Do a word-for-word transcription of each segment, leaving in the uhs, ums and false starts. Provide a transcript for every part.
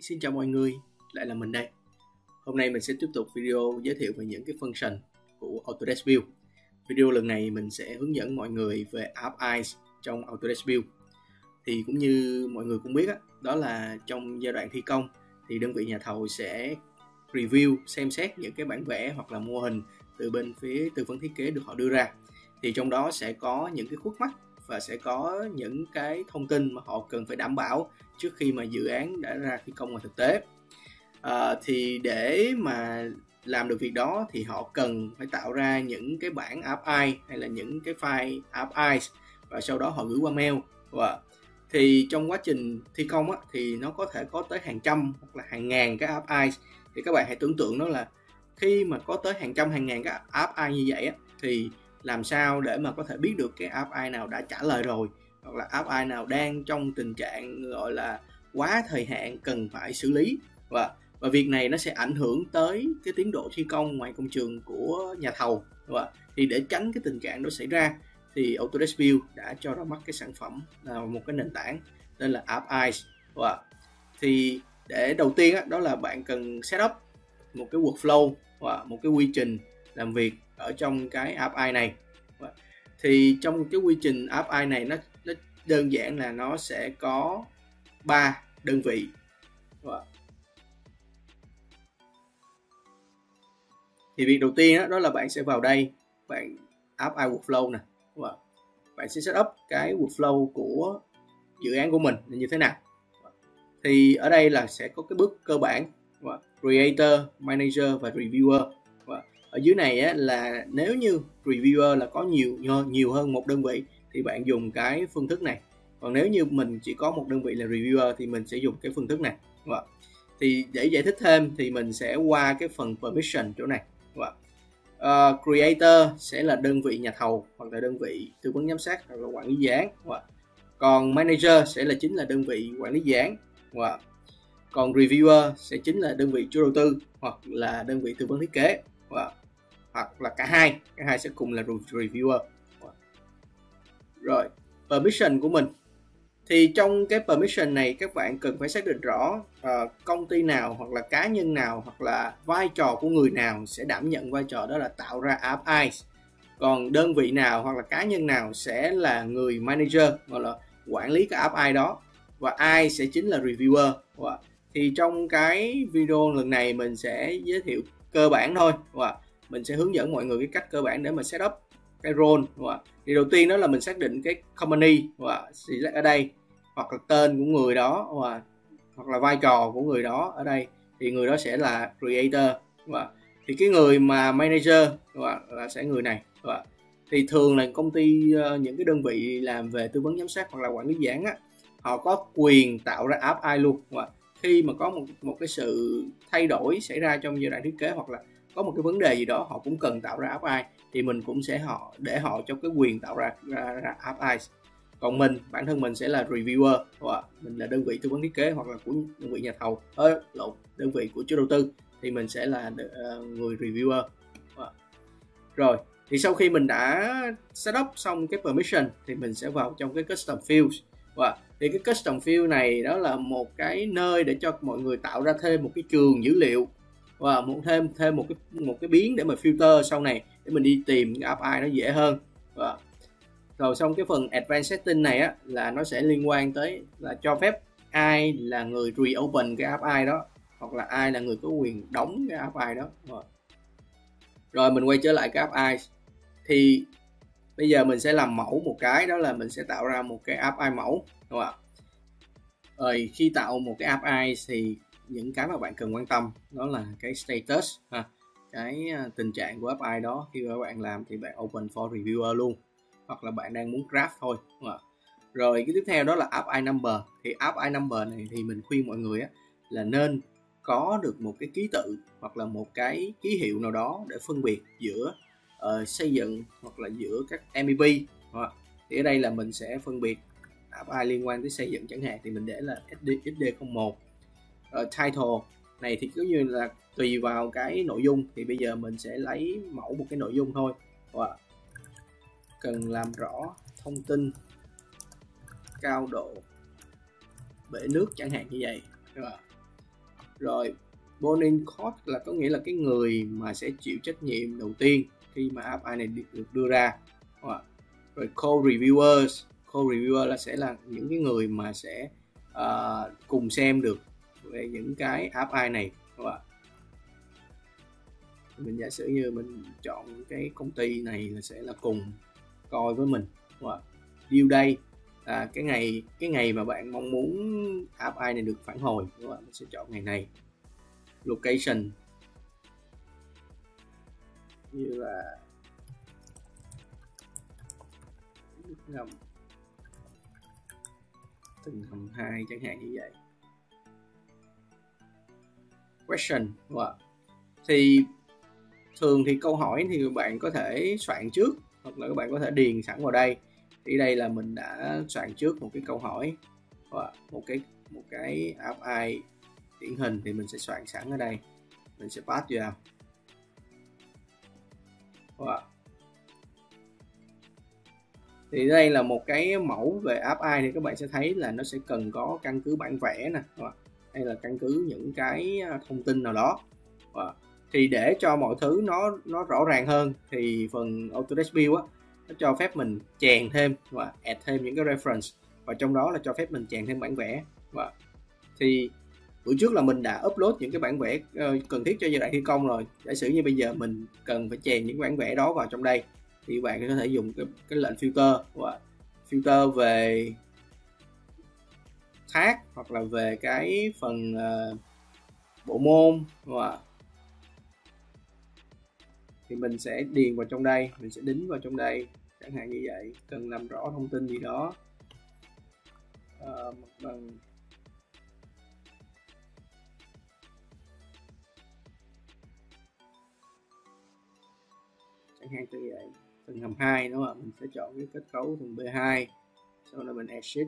xin chào mọi người, lại là mình đây. Hôm nay mình sẽ tiếp tục video giới thiệu về những cái function của Autodesk Build. Video lần này mình sẽ hướng dẫn mọi người về App Eyes trong Autodesk Build. Thì cũng như mọi người cũng biết đó, đó là trong giai đoạn thi công thì đơn vị nhà thầu sẽ review, xem xét những cái bản vẽ hoặc là mô hình từ bên phía tư vấn thiết kế được họ đưa ra. Thì trong đó sẽ có những cái khúc mắc và sẽ có những cái thông tin mà họ cần phải đảm bảo trước khi mà dự án đã ra thi công ngoài thực tế. À, thì để mà làm được việc đó thì họ cần phải tạo ra những cái bản App Eyes hay là những cái file App Eyes và sau đó họ gửi qua mail. Và thì trong quá trình thi công á, thì nó có thể có tới hàng trăm hoặc là hàng ngàn cái App Eyes. Thì các bạn hãy tưởng tượng đó là khi mà có tới hàng trăm hàng ngàn cái App Eyes như vậy á, thì làm sao để mà có thể biết được cái App Eyes nào đã trả lời rồi hoặc là App Eyes nào đang trong tình trạng gọi là quá thời hạn cần phải xử lý. Và và việc này nó sẽ ảnh hưởng tới cái tiến độ thi công ngoài công trường của nhà thầu. Và thì để tránh cái tình trạng đó xảy ra thì Autodesk Build đã cho ra mắt cái sản phẩm là một cái nền tảng tên là App Eyes. Và thì để đầu tiên đó, đó là bạn cần set up một cái workflow và một cái quy trình làm việc ở trong cái App Eyes này. Thì trong cái quy trình App Eyes này nó, nó đơn giản là nó sẽ có ba đơn vị. Thì việc đầu tiên đó, đó là bạn sẽ vào đây, bạn App Eyes workflow nè, bạn sẽ set up cái workflow của dự án của mình là như thế nào. Thì ở đây là sẽ có cái bước cơ bản Creator, Manager và Reviewer. Ở dưới này á, là nếu như Reviewer là có nhiều nhiều hơn một đơn vị thì bạn dùng cái phương thức này. Còn nếu như mình chỉ có một đơn vị là Reviewer thì mình sẽ dùng cái phương thức này. Thì để giải thích thêm thì mình sẽ qua cái phần Permission chỗ này. Uh, Creator sẽ là đơn vị nhà thầu hoặc là đơn vị tư vấn giám sát hoặc là quản lý dự án. Còn Manager sẽ là chính là đơn vị quản lý dự án. Còn Reviewer sẽ chính là đơn vị chủ đầu tư hoặc là đơn vị tư vấn thiết kế. Hoặc là cả hai, cả hai sẽ cùng là Reviewer. Rồi, Permission của mình. Thì trong cái permission này các bạn cần phải xác định rõ uh, công ty nào hoặc là cá nhân nào hoặc là vai trò của người nào sẽ đảm nhận vai trò đó là tạo ra App Eyes. Còn đơn vị nào hoặc là cá nhân nào sẽ là người manager hoặc là quản lý cái App Eyes đó. Và ai sẽ chính là reviewer. Và thì trong cái video lần này mình sẽ giới thiệu cơ bản thôi. Và mình sẽ hướng dẫn mọi người cái cách cơ bản để mà set up cái role. Thì đầu tiên đó là mình xác định cái company và select ở đây hoặc là tên của người đó và hoặc là vai trò của người đó ở đây thì người đó sẽ là creator. Và thì cái người mà manager và là sẽ người này. Và thì thường là công ty những cái đơn vị làm về tư vấn giám sát hoặc là quản lý dự án á, họ có quyền tạo ra App Eyes luôn. Và khi mà có một một cái sự thay đổi xảy ra trong giai đoạn thiết kế hoặc là có một cái vấn đề gì đó họ cũng cần tạo ra App Eyes thì mình cũng sẽ họ để họ cho cái quyền tạo ra, ra, ra App Eyes. Còn mình, bản thân mình sẽ là reviewer, và mình là đơn vị tư vấn thiết kế hoặc là của đơn vị nhà thầu, ờ, lộn, đơn vị của chủ đầu tư thì mình sẽ là uh, người reviewer. Rồi, thì sau khi mình đã set up xong cái permission thì mình sẽ vào trong cái custom fields. Và thì cái custom field này đó là một cái nơi để cho mọi người tạo ra thêm một cái trường dữ liệu và một thêm thêm một cái một cái biến để mà filter sau này để mình đi tìm cái App Eyes nó dễ hơn. Và rồi xong cái phần advanced setting này á là nó sẽ liên quan tới là cho phép ai là người reopen cái App Eyes đó hoặc là ai là người có quyền đóng cái App Eyes đó. Rồi, rồi mình quay trở lại cái App Eyes thì bây giờ mình sẽ làm mẫu một cái, đó là mình sẽ tạo ra một cái App Eyes mẫu, đúng không ạ? Rồi khi tạo một cái App Eyes thì những cái mà bạn cần quan tâm đó là cái status ha, cái tình trạng của App Eyes đó. Khi các bạn làm thì bạn open for reviewer luôn hoặc là bạn đang muốn draft thôi, đúng không? Rồi cái tiếp theo đó là App Eyes number. Thì App Eyes number này thì mình khuyên mọi người á, là nên có được một cái ký tự hoặc là một cái ký hiệu nào đó để phân biệt giữa uh, xây dựng hoặc là giữa các em vê pê. Thì ở đây là mình sẽ phân biệt App Eyes liên quan tới xây dựng chẳng hạn thì mình để là ét đê không một. Rồi title này thì cứ như là tùy vào cái nội dung thì bây giờ mình sẽ lấy mẫu một cái nội dung thôi. Và cần làm rõ thông tin cao độ bể nước chẳng hạn như vậy. Rồi Burning Cost là có nghĩa là cái người mà sẽ chịu trách nhiệm đầu tiên khi mà app ai này được đưa ra. Rồi co-reviewers, co-reviewer là sẽ là những cái người mà sẽ uh, cùng xem được về những cái app ai này. Mình giả sử như mình chọn cái công ty này là sẽ là cùng coi với mình. Due date là cái ngày cái ngày mà bạn mong muốn app ai này được phản hồi, đúng không? Mình sẽ chọn ngày này. Location như là nước ngầm tầng hầm hai chẳng hạn như vậy. Question, đúng không? Thì thường thì câu hỏi thì bạn có thể soạn trước hoặc là các bạn có thể điền sẵn vào đây. Thì đây là mình đã soạn trước một cái câu hỏi và một cái một cái app ai điển hình thì mình sẽ soạn sẵn ở đây, mình sẽ pass vào. Wow. Thì đây là một cái mẫu về app ai thì các bạn sẽ thấy là nó sẽ cần có căn cứ bản vẽ nè, hay là căn cứ những cái thông tin nào đó. Wow. Thì để cho mọi thứ nó nó rõ ràng hơn thì phần Autodesk Build á, nó cho phép mình chèn thêm và add thêm những cái reference, và trong đó là cho phép mình chèn thêm bản vẽ. Và thì bữa trước là mình đã upload những cái bản vẽ cần thiết cho giai đoạn thi công rồi. Giả sử như bây giờ mình cần phải chèn những bản vẽ đó vào trong đây thì bạn có thể dùng cái, cái lệnh filter và filter về thác hoặc là về cái phần uh, bộ môn, và thì mình sẽ điền vào trong đây, mình sẽ đính vào trong đây chẳng hạn như vậy. Cần làm rõ thông tin gì đó, à, mặt bằng chẳng hạn như vậy. Tầng hầm hai đúng không? Mình sẽ chọn cái kết cấu tầng bê hai, sau đó mình exit.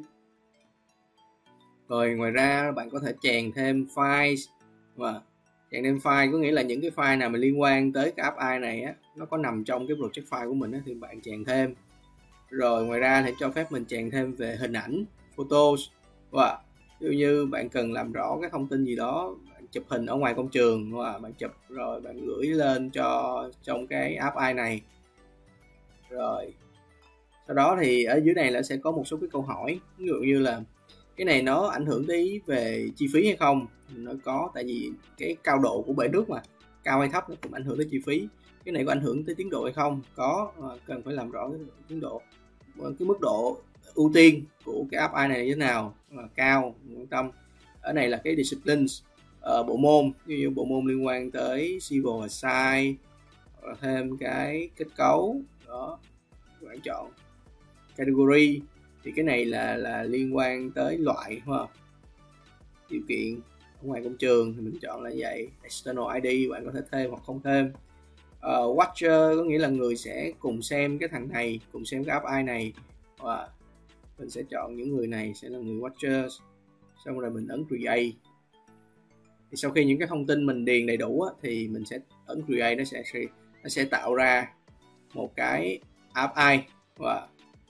Rồi ngoài ra bạn có thể chèn thêm file, và chèn thêm file có nghĩa là những cái file nào mà liên quan tới cái app ai này á, nó có nằm trong cái project file của mình á, thì bạn chèn thêm. Rồi ngoài ra thì cho phép mình chèn thêm về hình ảnh, photos, và ví dụ như bạn cần làm rõ cái thông tin gì đó, bạn chụp hình ở ngoài công trường, và bạn chụp rồi bạn gửi lên cho trong cái app ai này. Rồi sau đó thì ở dưới này là sẽ có một số cái câu hỏi, ví dụ như là cái này nó ảnh hưởng tới về chi phí hay không. Nó có, tại vì cái cao độ của bể nước mà cao hay thấp nó cũng ảnh hưởng tới chi phí. Cái này có ảnh hưởng tới tiến độ hay không, có, cần phải làm rõ cái tiến độ, cái mức độ ưu tiên của cái app ai này như thế nào, là cao, quan tâm. Ở này là cái disciplines, uh, bộ môn, ví dụ bộ môn liên quan tới civil và site, thêm cái kết cấu đó, bạn chọn category thì cái này là là liên quan tới loại, đúng không? Điều kiện ở ngoài công trường thì mình chọn là vậy. External i đê bạn có thể thêm hoặc không thêm. uh, Watcher có nghĩa là người sẽ cùng xem cái thằng này, cùng xem cái app ai này, và mình sẽ chọn những người này sẽ là người Watchers. Xong rồi mình ấn Create. Thì sau khi những cái thông tin mình điền đầy đủ á, thì mình sẽ ấn Create, nó sẽ nó sẽ tạo ra một cái app ai. Và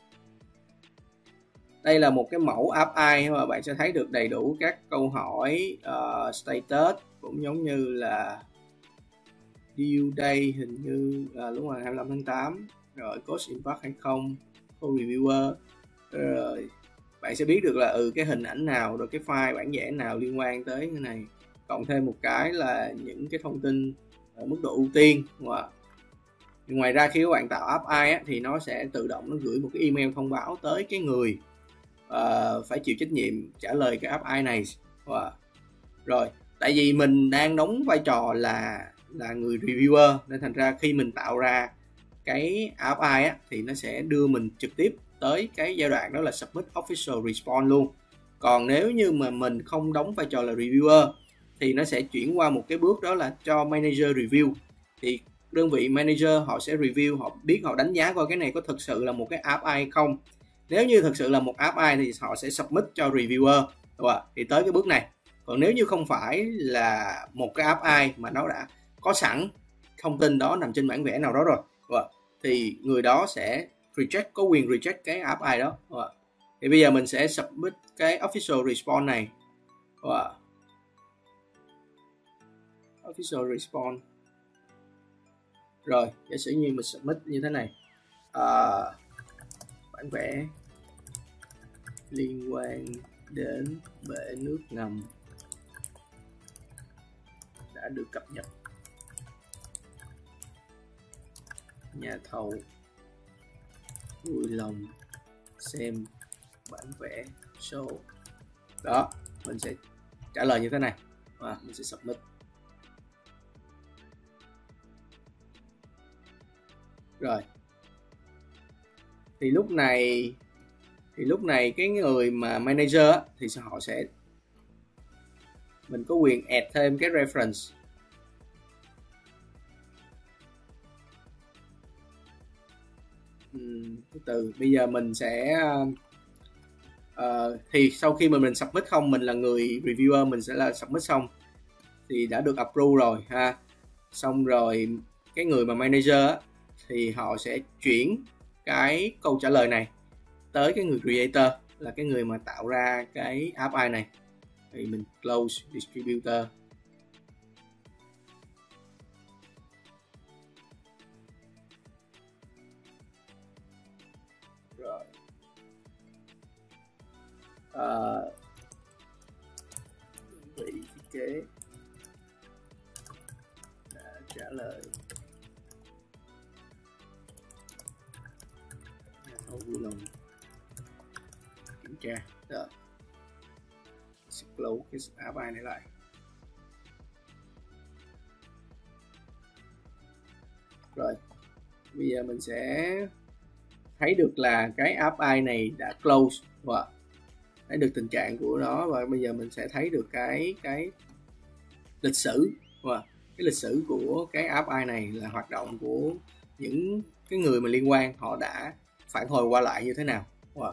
đây là một cái mẫu app ai mà bạn sẽ thấy được đầy đủ các câu hỏi, uh, status cũng giống như là due date, hình như là đúng rồi hai mươi lăm tháng tám, rồi cost impact hay không, co-reviewer, rồi bạn sẽ biết được là ừ cái hình ảnh nào, rồi cái file bản vẽ nào liên quan tới cái này, cộng thêm một cái là những cái thông tin ở mức độ ưu tiên. Wow. Ngoài ra khi các bạn tạo app ai á, thì nó sẽ tự động nó gửi một cái email thông báo tới cái người uh, phải chịu trách nhiệm trả lời cái app ai này. Wow. Rồi tại vì mình đang đóng vai trò là là người reviewer, nên thành ra khi mình tạo ra cái app ai á, thì nó sẽ đưa mình trực tiếp tới cái giai đoạn đó là submit official response luôn. Còn nếu như mà mình không đóng vai trò là reviewer thì nó sẽ chuyển qua một cái bước đó là cho manager review. Thì đơn vị manager họ sẽ review, họ biết, họ đánh giá coi cái này có thực sự là một cái app ai không. Nếu như thực sự là một app ai thì họ sẽ submit cho reviewer, đúng không? Thì tới cái bước này. Còn nếu như không phải là một cái app ai mà nó đã có sẵn thông tin đó nằm trên bản vẽ nào đó rồi, đúng không? Thì người đó sẽ reject, có quyền reject cái app ai đó. Đúng không? Thì bây giờ mình sẽ submit cái official response này. Đúng không? official response. Rồi giả sử như mình submit như thế này, à, bản vẽ liên quan đến bể nước ngầm đã được cập nhật, nhà thầu vui lòng xem bản vẽ show. Đó, mình sẽ trả lời như thế này và mình sẽ submit. Rồi thì lúc này thì lúc này cái người mà manager á, thì họ sẽ mình có quyền add thêm cái reference. Uhm, từ từ bây giờ mình sẽ uh, thì sau khi mà mình submit không, mình là người reviewer, mình sẽ là submit xong thì đã được approve rồi ha. Xong rồi cái người mà manager á, thì họ sẽ chuyển cái câu trả lời này tới cái người creator, là cái người mà tạo ra cái app i này. Thì mình close distributor. Rồi à, vị thiết kế đã trả lời, nhà vui lòng kiểm tra. Rồi sẽ close cái app i này lại. Rồi bây giờ mình sẽ thấy được là cái app i này đã close và thấy được tình trạng của nó, và bây giờ mình sẽ thấy được cái cái lịch sử và cái lịch sử của cái app i này là hoạt động của những cái người mà liên quan, họ đã phản hồi qua lại như thế nào. Wow.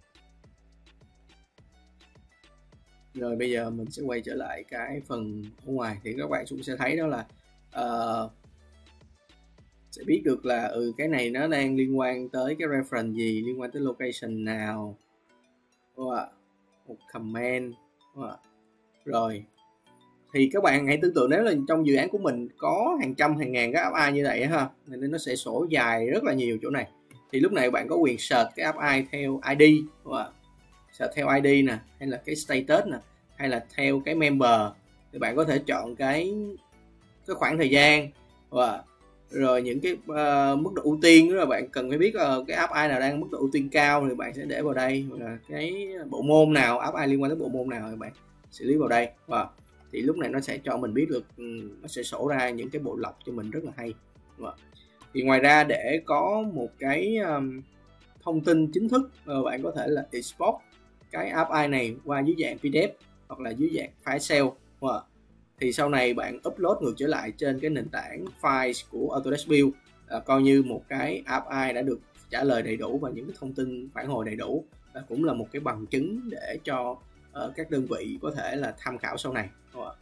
Rồi bây giờ mình sẽ quay trở lại cái phần ở ngoài thì các bạn cũng sẽ thấy đó là uh, sẽ biết được là ừ cái này nó đang liên quan tới cái reference gì, liên quan tới location nào. Wow. Một comment. Wow. Rồi thì các bạn hãy tưởng tượng nếu là trong dự án của mình có hàng trăm hàng ngàn cái app i như vậy ha, nên nó sẽ sổ dài rất là nhiều chỗ này. Thì lúc này bạn có quyền search cái app i theo i đê, wow. Search theo i đê nè, hay là cái status nè, hay là theo cái member. Thì bạn có thể chọn cái cái khoảng thời gian và rồi những cái uh, mức độ ưu tiên. Nếu là bạn cần phải biết uh, cái app i nào đang mức độ ưu tiên cao thì bạn sẽ để vào đây, hoặc là cái bộ môn nào, app i liên quan tới bộ môn nào thì bạn xử lý vào đây. Và thì lúc này nó sẽ cho mình biết được, nó sẽ sổ ra những cái bộ lọc cho mình rất là hay. Và thì ngoài ra để có một cái um, thông tin chính thức, uh, bạn có thể là export cái app i này qua dưới dạng pê đê ép hoặc là dưới dạng file Excel. Wow. Thì sau này bạn upload ngược trở lại trên cái nền tảng files của Autodesk Build, à, coi như một cái app i đã được trả lời đầy đủ và những cái thông tin phản hồi đầy đủ, và cũng là một cái bằng chứng để cho uh, các đơn vị có thể là tham khảo sau này. Wow.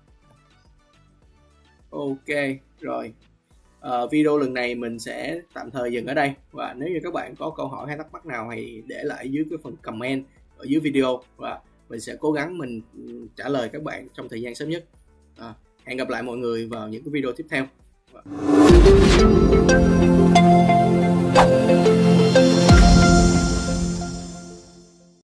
Ok rồi, uh, video lần này mình sẽ tạm thời dừng ở đây, và nếu như các bạn có câu hỏi hay thắc mắc nào hãy để lại dưới cái phần comment ở dưới video, và mình sẽ cố gắng mình trả lời các bạn trong thời gian sớm nhất. À, hẹn gặp lại mọi người vào những cái video tiếp theo.